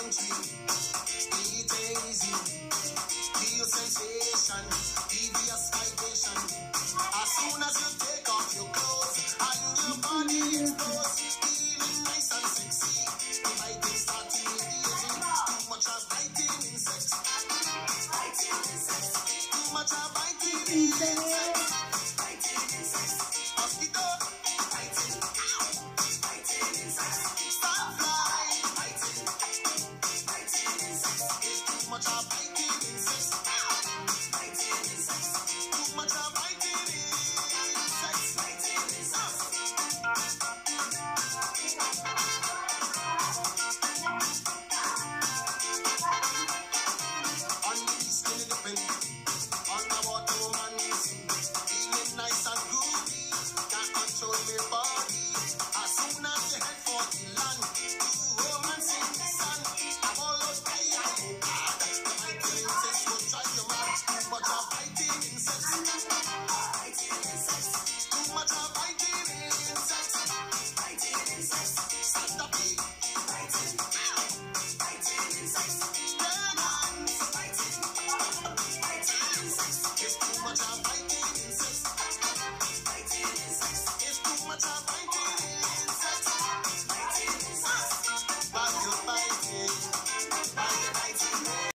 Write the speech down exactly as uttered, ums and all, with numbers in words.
country. Eat easy, feel sensation, devious vibration. As soon as you take off your clothes and your body explodes.